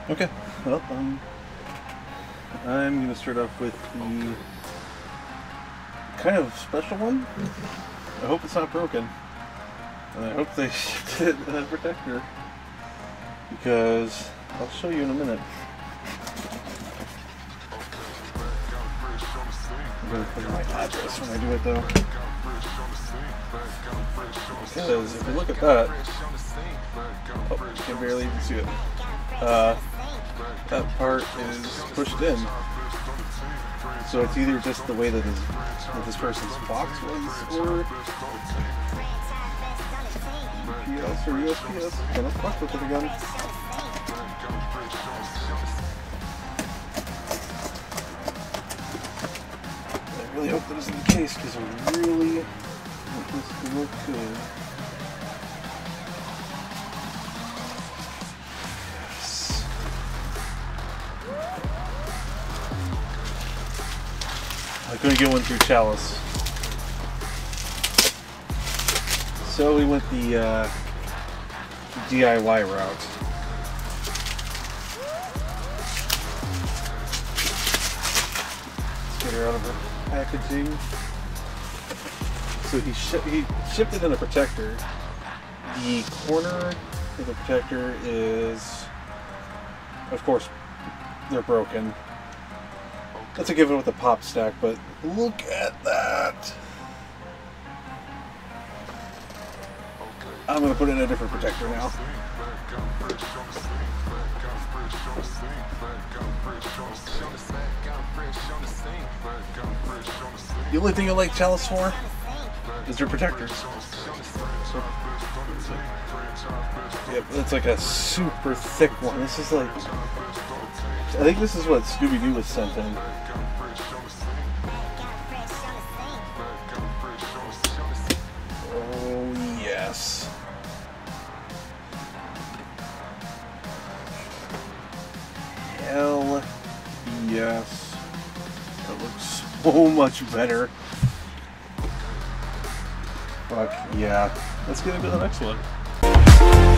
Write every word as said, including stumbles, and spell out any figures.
Okay, well, um, I'm going to start off with the kind of special one. I hope it's not broken. And I hope they shipped it a protector, because I'll show you in a minute. I'm going to put in my address when I do it though. Because if you look at that, oh, you can barely even see it. Uh, that part is pushed in. So it's either just the way that, his, that this person's box was, or U P S or U S P S. Gonna fuck with it again. I really hope that isn't the case, because I really want this to look good. I couldn't get one through Chalice. So we went the uh, D I Y route. Let's get her out of her packaging. So he, sh he shipped it in a protector. The corner of the protector is, of course, they're broken. That's a given with the pop stack, but look at that! I'm going to put in a different protector now. The only thing I like Chalice for is their protectors. So, yep, it's like a super thick one. This is like, I think this is what Scooby-Doo was sent in. Oh, yes. Hell yes. That looks so much better. Fuck yeah. Let's get into the next one.